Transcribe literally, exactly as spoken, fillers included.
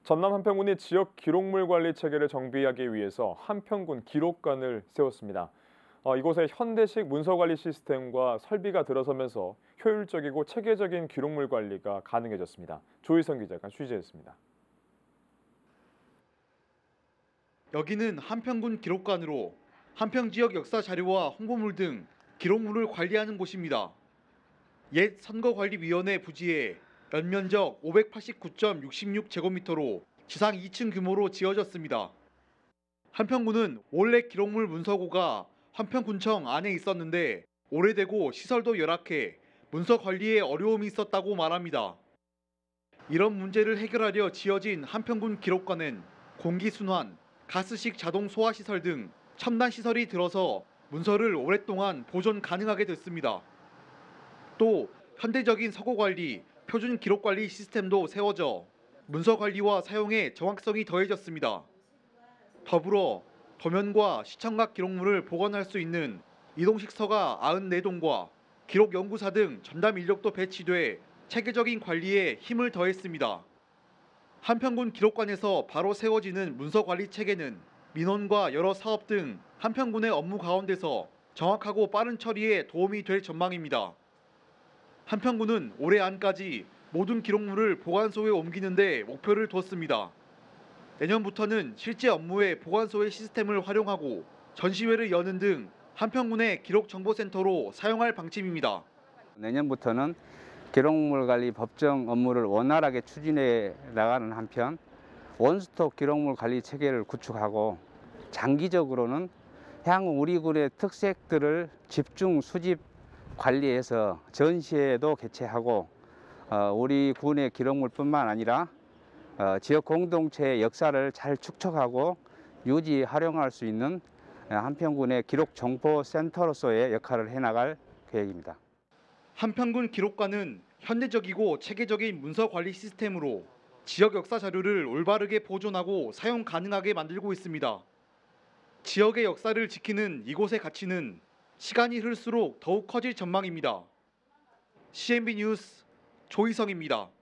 전남 한평군이 지역 기록물 관리 체계를 정비하기 위해서 한평군 기록관을 세웠습니다. 어, 이곳에 현대식 문서 관리 시스템과 설비가 들어서면서 효율적이고 체계적인 기록물 관리가 가능해졌습니다. 조희성 기자가 취재했습니다. 여기는 한평군 기록관으로 한평 지역 역사 자료와 홍보물 등 기록물을 관리하는 곳입니다. 옛 선거관리위원회 부지에 연면적 오백팔십구 점 육육 제곱미터로 지상 이 층 규모로 지어졌습니다. 한평군은 원래 기록물 문서고가 한평군청 안에 있었는데 오래되고 시설도 열악해 문서 관리에 어려움이 있었다고 말합니다. 이런 문제를 해결하려 지어진 한평군 기록관은 공기순환, 가스식 자동 소화시설 등 첨단 시설이 들어서 문서를 오랫동안 보존 가능하게 됐습니다. 또 현대적인 서고관리, 표준 기록관리 시스템도 세워져 문서 관리와 사용에 정확성이 더해졌습니다. 더불어 도면과 시청각 기록물을 보관할 수 있는 이동식 서가 구십사 동과 기록연구사 등 전담 인력도 배치돼 체계적인 관리에 힘을 더했습니다. 한평군 기록관에서 바로 세워지는 문서 관리 체계는 민원과 여러 사업 등 한평군의 업무 가운데서 정확하고 빠른 처리에 도움이 될 전망입니다. 한평군은 올해 안까지 모든 기록물을 보관소에 옮기는 데 목표를 뒀습니다. 내년부터는 실제 업무에 보관소의 시스템을 활용하고 전시회를 여는 등 한평군의 기록정보센터로 사용할 방침입니다. 내년부터는 기록물 관리 법정 업무를 원활하게 추진해 나가는 한편 원스톱 기록물 관리 체계를 구축하고 장기적으로는 향후 우리 군의 특색들을 집중 수집 관리해서 전시회도 개최하고 우리 군의 기록물뿐만 아니라 지역 공동체의 역사를 잘 축적하고 유지 활용할 수 있는 한평군의 기록정보센터로서의 역할을 해나갈 계획입니다. 한평군 기록관은 현대적이고 체계적인 문서 관리 시스템으로 지역 역사 자료를 올바르게 보존하고 사용 가능하게 만들고 있습니다. 지역의 역사를 지키는 이곳의 가치는 시간이 흐를수록 더욱 커질 전망입니다. 씨엔비 뉴스 조희성입니다.